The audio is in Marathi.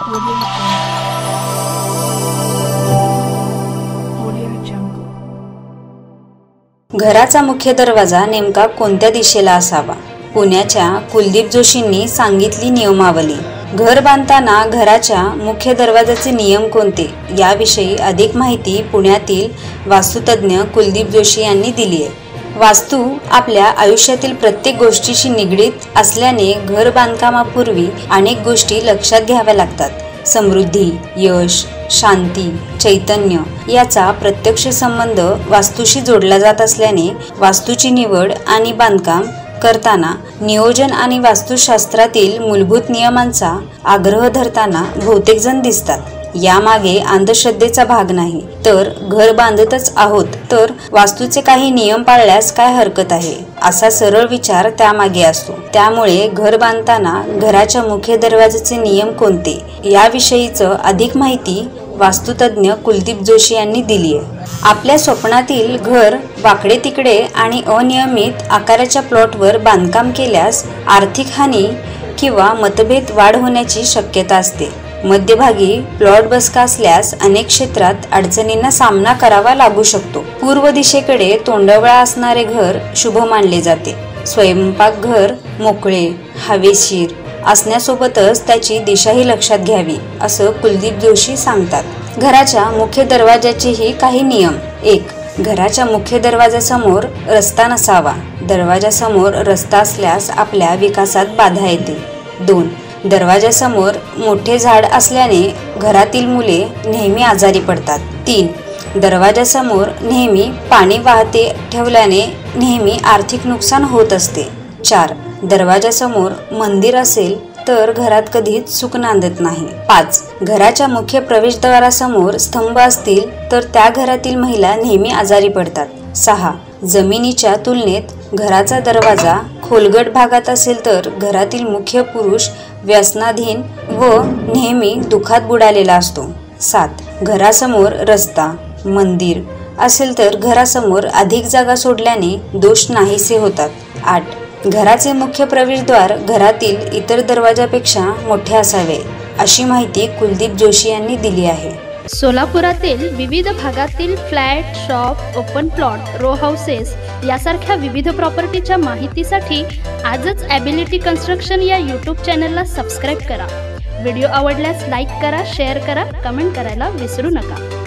Audio Jungle. घराचा मुख्य दरवाजा नेमका कोणत्या दिशेला असावा? पुण्याच्या कुलदीप जोशींनी सांगितली नियमावली. घर बांधताना घराच्या मुख्य दरवाजाचे नियम कोणते याविषयी अधिक माहिती पुण्यातील वास्तुतज्ञ कुलदीप जोशी यांनी दिली आहे. वास्तू आपल्या आयुष्यातील प्रत्येक गोष्टीशी निगडीत असल्याने घर बांधकामापूर्वी अनेक गोष्टी लक्षात घ्याव्या लागतात. समृद्धी, यश, शांती, चैतन्य याचा प्रत्यक्ष संबंध वास्तूशी जोडला जात असल्याने वास्तूची निवड आणि बांधकाम करताना नियोजन आणि वास्तुशास्त्रातील मूलभूत नियमांचा आग्रह धरताना बहुतेक जण दिसतात. यामागे अंधश्रद्धेचा भाग नाही, तर घर बांधतच आहोत तर वास्तूचे काही नियम पाळल्यास काय हरकत आहे असा सरळ विचार त्यामागे असतो. त्यामुळे घर बांधताना घराच्या मुख्य दरवाजाचे नियम कोणते याविषयीचं अधिक माहिती वास्तुतज्ञ कुलदीप जोशी यांनी दिली आहे. आपल्या स्वप्नातील घर वाकडे तिकडे आणि अनियमित आकाराच्या प्लॉटवर बांधकाम केल्यास आर्थिक हानी किंवा मतभेद वाढ होण्याची शक्यता असते. मध्यभागी प्लॉट बसका असल्यास अनेक क्षेत्रात अडचणींना सामना करावा लागू शकतो. पूर्व दिशेकडे तोंडवळा असणारे घर शुभ मानले जाते. स्वयंपाकघर मोकळे, हवेशीर असण्यासोबतच त्याची दिशाही लक्षात घ्यावी असं कुलदीप जोशी सांगतात. घराच्या मुख्य दरवाजाचेही काही नियम. 1. घराच्या मुख्य दरवाजासमोर रस्ता नसावा. दरवाजासमोर रस्ता असल्यास आपल्या विकासात बाधा येते. 2. दरवाजासमोर मोठे झाड असल्याने घरातील मुले नेहमी आजारी पडतात. 3. दरवाजासमोर नेहमी पाणी वाहते ठेवल्याने नेहमी आर्थिक नुकसान होत असते. 4. दरवाजासमोर मंदिर असेल तर घरात कधीच सुख नांदत नाही. 5. घराच्या मुख्य प्रवेशद्वारासमोर स्तंभ असतील तर त्या घरातील महिला नेहमी आजारी पडतात. 6. जमिनीच्या तुलनेत घराचा दरवाजा खोलगट भागात असेल तर घरातील मुख्य पुरुष व्यसनाधीन व नेहमी दुःखात बुडालेला असतो. 7. घरासमोर रस्ता, मंदिर असेल तर घरासमोर अधिक जागा सोडल्याने दोष नाहीसे होतात. 8. घराचे मुख्य प्रवेशद्वार घरातील इतर दरवाजापेक्षा मोठे असावे अशी माहिती कुलदीप जोशी यांनी दिली आहे. सोलापुरातील विविध भागातील flat, shop, open plot, row houses यासारख्या विविध प्रॉपर्टीच्या माहितीसाठी आजच ॲबिलिटी कन्स्ट्रक्शन या यूट्यूब चॅनलला सबस्क्राईब करा. व्हिडिओ आवडल्यास लाईक करा, शेअर करा, कमेंट करायला विसरू नका.